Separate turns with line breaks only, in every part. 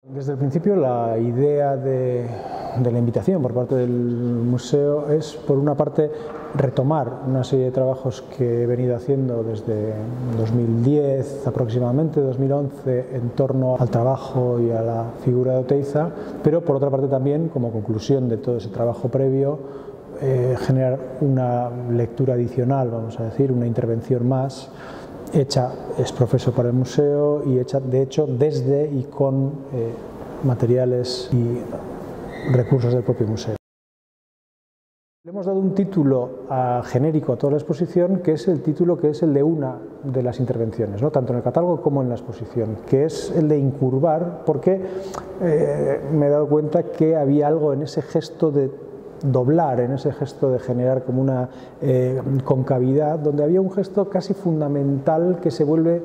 Desde el principio la idea de la invitación por parte del museo es, por una parte, retomar una serie de trabajos que he venido haciendo desde 2010 aproximadamente, 2011, en torno al trabajo y a la figura de Oteiza, pero por otra parte también, como conclusión de todo ese trabajo previo, generar una lectura adicional, vamos a decir, una intervención más, hecha ex professo para el museo y hecha de hecho desde y con materiales y recursos del propio museo. Le hemos dado un título genérico a toda la exposición, que es el título que es el de una de las intervenciones, ¿no? Tanto en el catálogo como en la exposición, que es el de incurvar, porque me he dado cuenta que había algo en ese gesto de doblar, en ese gesto de generar como una concavidad, donde había un gesto casi fundamental que se vuelve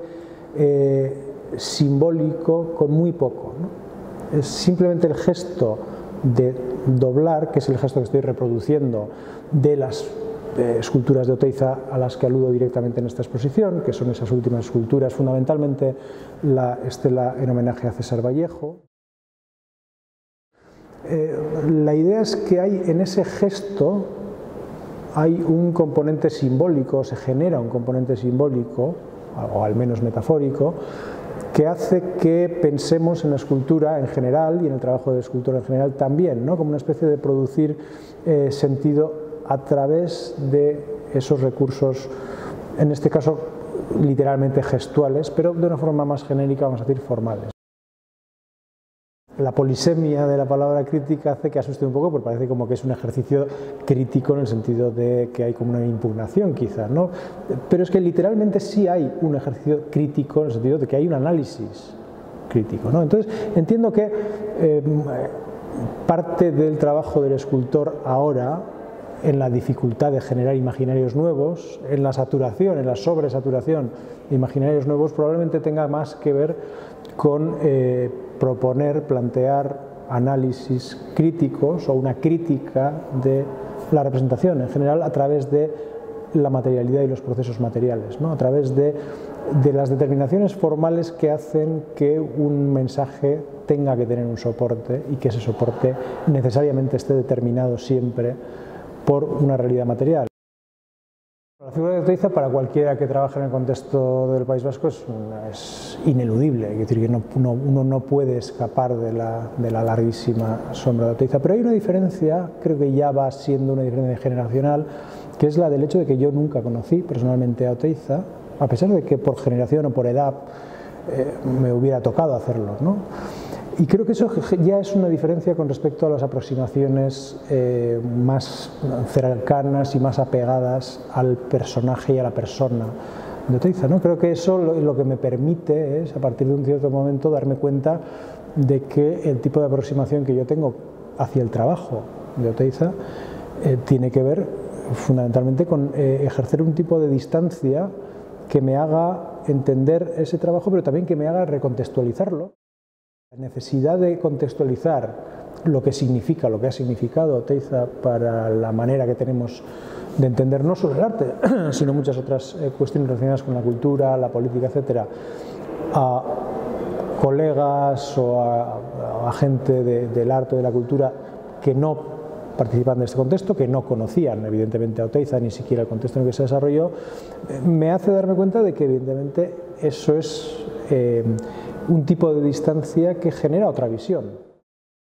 simbólico con muy poco, ¿no? Es simplemente el gesto de doblar, que es el gesto que estoy reproduciendo de las esculturas de Oteiza a las que aludo directamente en esta exposición, que son esas últimas esculturas, fundamentalmente la estela en homenaje a César Vallejo. La idea es que hay en ese gesto hay un componente simbólico, se genera un componente simbólico, o al menos metafórico, que hace que pensemos en la escultura en general y en el trabajo de escultura en general también, ¿no? Como una especie de producir sentido a través de esos recursos, en este caso literalmente gestuales, pero de una forma más genérica, vamos a decir, formales. La polisemia de la palabra crítica hace que asuste un poco, porque parece como que es un ejercicio crítico en el sentido de que hay como una impugnación quizás, ¿no? Pero es que literalmente sí hay un ejercicio crítico en el sentido de que hay un análisis crítico, ¿no? Entonces entiendo que parte del trabajo del escultor ahora, en la dificultad de generar imaginarios nuevos, en la saturación, en la sobresaturación de imaginarios nuevos, probablemente tenga más que ver con proponer, plantear análisis críticos o una crítica de la representación en general a través de la materialidad y los procesos materiales, ¿no? A través de las determinaciones formales que hacen que un mensaje tenga que tener un soporte y que ese soporte necesariamente esté determinado siempre por una realidad material. La figura de Oteiza, para cualquiera que trabaje en el contexto del País Vasco, es ineludible, es decir, que uno no puede escapar de la larguísima sombra de Oteiza, pero hay una diferencia, creo que ya va siendo una diferencia generacional, que es la del hecho de que yo nunca conocí personalmente a Oteiza, a pesar de que por generación o por edad me hubiera tocado hacerlo, ¿no? Y creo que eso ya es una diferencia con respecto a las aproximaciones más cercanas y más apegadas al personaje y a la persona de Oteiza, ¿no? Creo que eso lo que me permite es, a partir de un cierto momento, darme cuenta de que el tipo de aproximación que yo tengo hacia el trabajo de Oteiza tiene que ver fundamentalmente con ejercer un tipo de distancia que me haga entender ese trabajo, pero también que me haga recontextualizarlo. La necesidad de contextualizar lo que significa, lo que ha significado Oteiza para la manera que tenemos de entender no solo el arte, sino muchas otras cuestiones relacionadas con la cultura, la política, etcétera, a colegas o a gente del arte o de la cultura que no participan de este contexto, que no conocían evidentemente a Oteiza, ni siquiera el contexto en el que se desarrolló, me hace darme cuenta de que evidentemente eso es un tipo de distancia que genera otra visión.